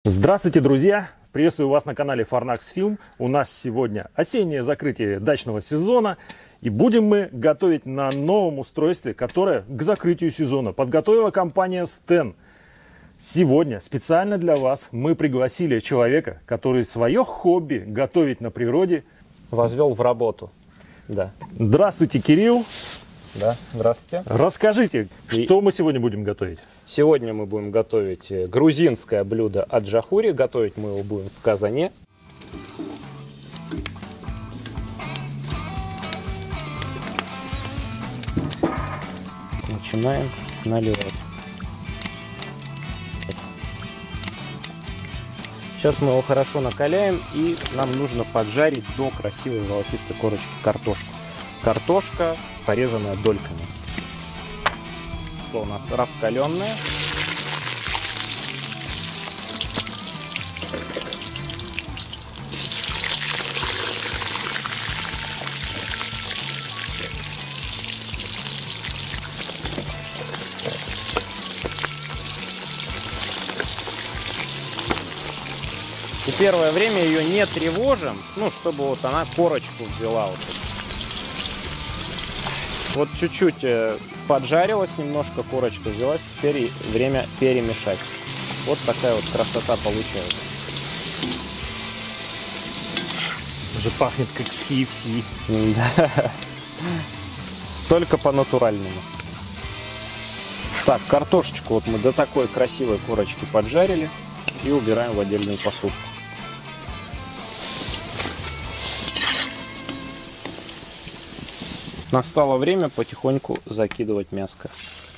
Здравствуйте, друзья! Приветствую вас на канале Farnax Film. У нас сегодня осеннее закрытие дачного сезона. И будем мы готовить на новом устройстве, которое к закрытию сезона подготовила компания Sten. Сегодня специально для вас мы пригласили человека, который свое хобби готовить на природе возвел в работу. Да. Здравствуйте, Кирилл! Да, здравствуйте. Расскажите, что мы сегодня будем готовить? Сегодня мы будем готовить грузинское блюдо аджахури. Готовить мы его будем в казане. Начинаем наливать. Сейчас мы его хорошо накаляем, и нам нужно поджарить до красивой золотистой корочки картошку. Картошка, порезанная дольками. У нас раскаленная. И первое время ее не тревожим, ну, чтобы вот она корочку взяла. Вот чуть-чуть поджарилась, немножко корочка взялась, теперь время перемешать. Вот такая вот красота получается. Уже пахнет как KFC. Да. Только по-натуральному. Так, картошечку вот мы до такой красивой корочки поджарили и убираем в отдельную посудку. Настало время потихоньку закидывать мяско.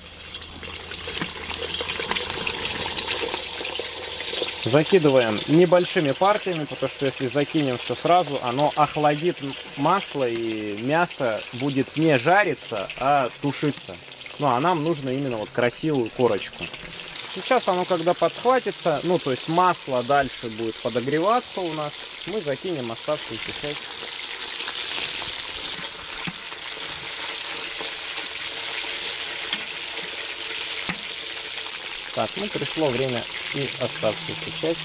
Закидываем небольшими партиями, потому что если закинем все сразу, оно охладит масло, и мясо будет не жариться, а тушиться. Ну а нам нужно именно вот красивую корочку. Сейчас оно когда подсхватится, ну то есть масло дальше будет подогреваться у нас, мы закинем оставшуюся часть. Так, ну пришло время и оставшуюся часть.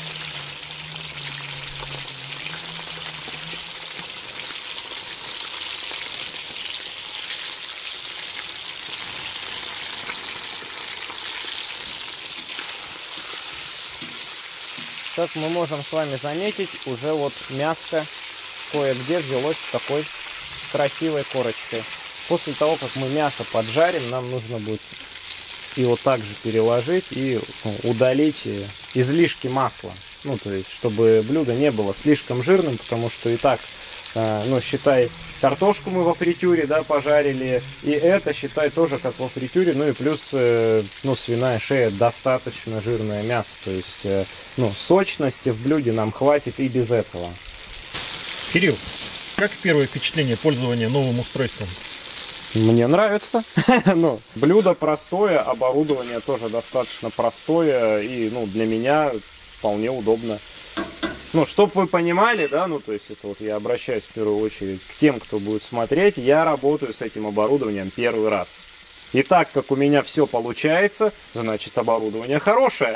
Как мы можем с вами заметить, уже вот мяско кое-где взялось с такой красивой корочкой. После того, как мы мясо поджарим, нам нужно будет и вот так же переложить и удалить излишки масла. Ну, то есть, чтобы блюдо не было слишком жирным, потому что и так, ну, считай, картошку мы во фритюре, да, пожарили, и это, считай, тоже как во фритюре, ну, и плюс, ну, свиная шея достаточно жирное мясо, то есть, ну, сочности в блюде нам хватит и без этого. Кирилл, как первое впечатление пользования новым устройством? Мне нравится. Ну, блюдо простое, оборудование тоже достаточно простое, и, ну, для меня вполне удобно. Ну, чтобы вы понимали, да, ну, то есть это вот я обращаюсь в первую очередь к тем, кто будет смотреть, я работаю с этим оборудованием первый раз. И так как у меня все получается, значит оборудование хорошее.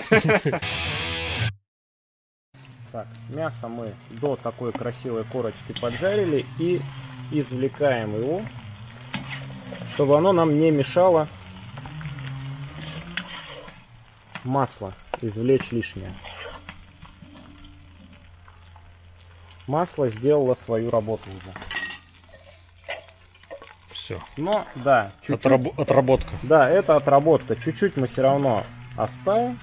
Так, мясо мы до такой красивой корочки поджарили и извлекаем его, чтобы оно нам не мешало масло извлечь лишнее. Масло сделало свою работу уже. Все. Но, да, чуть-чуть. Отработка. Да, это отработка. Чуть-чуть мы все равно оставим.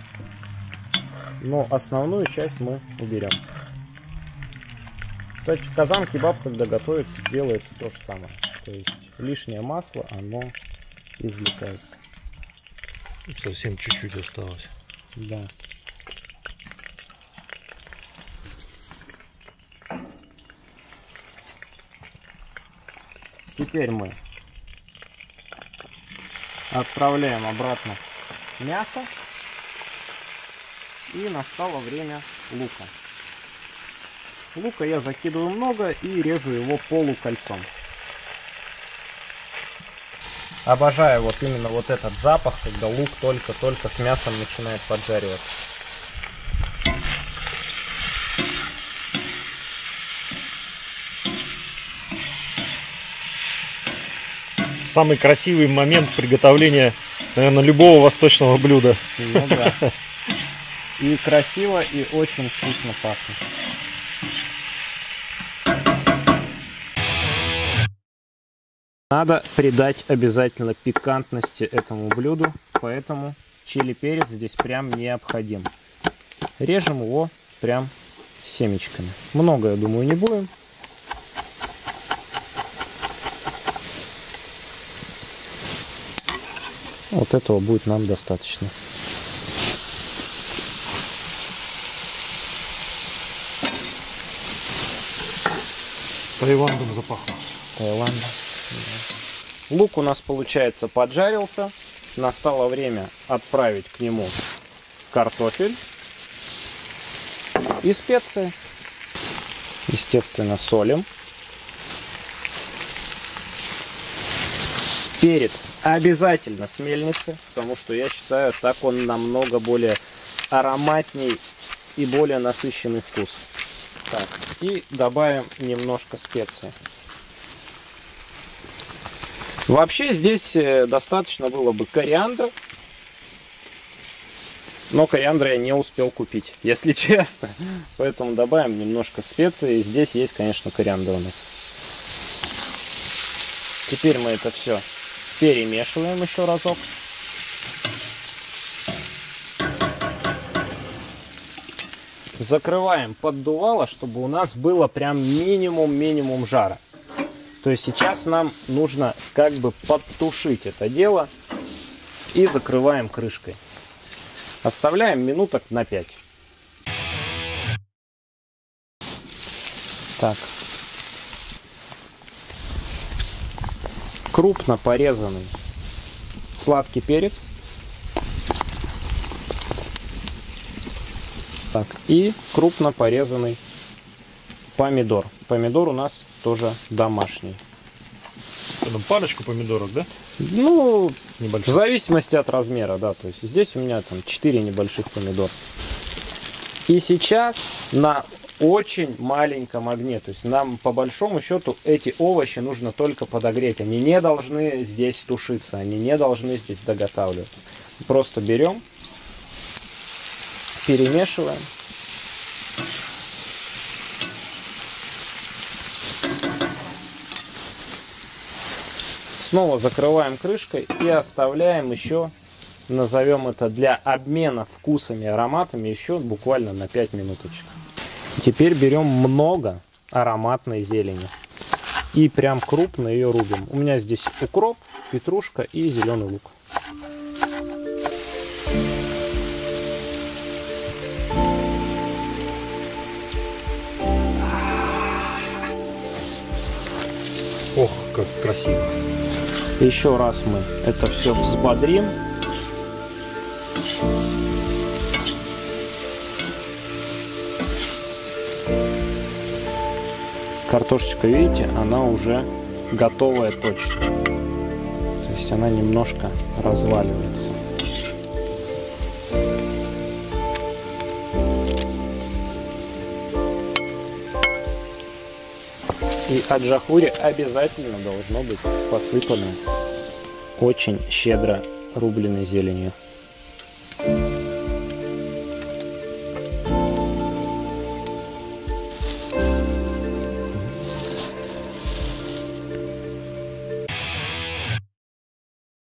Но основную часть мы уберем. Кстати, казан-кебаб, когда готовится, делается то же самое. То есть лишнее масло, оно извлекается. Совсем чуть-чуть осталось. Да. Теперь мы отправляем обратно мясо. И настало время лука. Лука я закидываю много и режу его полукольцом. Обожаю вот именно вот этот запах, когда лук только-только с мясом начинает поджариваться. Самый красивый момент приготовления, наверное, любого восточного блюда. Ну да. И красиво, и очень вкусно пахнет. Надо придать обязательно пикантности этому блюду, поэтому чили-перец здесь прям необходим. Режем его прям семечками. Много, я думаю, не будем. Вот этого будет нам достаточно. Таиландом запахло. Таиланд. Лук у нас, получается, поджарился. Настало время отправить к нему картофель и специи. Естественно, солим. Перец обязательно с мельницы, потому что я считаю, так он намного более ароматней и более насыщенный вкус. Так, и добавим немножко специй. Вообще здесь достаточно было бы кориандра, но кориандра я не успел купить, если честно. Поэтому добавим немножко специй. Здесь есть, конечно, кориандр у нас. Теперь мы это все перемешиваем еще разок. Закрываем поддувало, чтобы у нас было прям минимум жара. То есть сейчас нам нужно как бы подтушить это дело. И закрываем крышкой. Оставляем минуток на 5. Так. Крупно порезанный сладкий перец. Так, и крупно порезанный помидор. Помидор у нас тоже домашний. Парочку помидоров, да? Ну, небольших. В зависимости от размера, да. То есть здесь у меня там 4 небольших помидора. И сейчас на очень маленьком огне. То есть нам по большому счету эти овощи нужно только подогреть. Они не должны здесь тушиться, они не должны здесь доготавливаться. Просто берем, перемешиваем. Снова закрываем крышкой и оставляем еще, назовем это для обмена вкусами и ароматами, еще буквально на 5 минуточек. Теперь берем много ароматной зелени и прям крупно ее рубим. У меня здесь укроп, петрушка и зеленый лук. Ох, как красиво. Еще раз мы это все взбодрим. Картошечка, видите, она уже готовая точно. То есть она немножко разваливается. И аджахури обязательно должно быть посыпано очень щедро рубленой зеленью.